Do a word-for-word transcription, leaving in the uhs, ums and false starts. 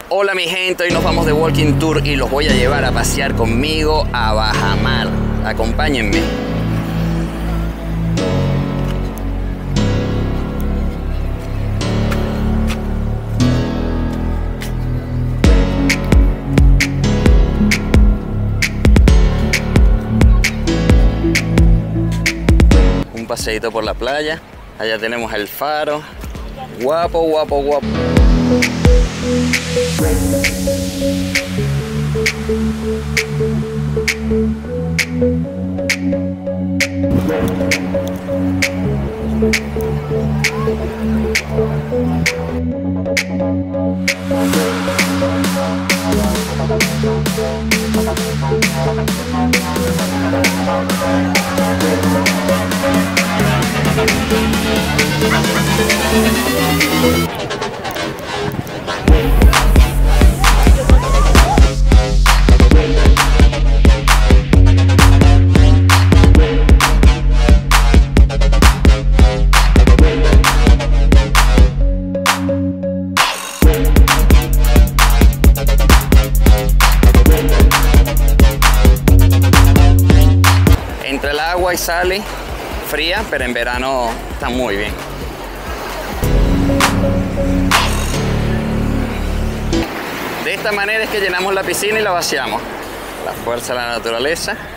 Hola mi gente, hoy nos vamos de Walking Tour y los voy a llevar a pasear conmigo a Bajamar. Acompáñenme. Un paseíto por la playa. Allá tenemos el faro. Guapo, guapo, guapo. Entre el agua y sal fría, pero en verano está muy bien. De esta manera es que llenamos la piscina y la vaciamos. La fuerza de la naturaleza.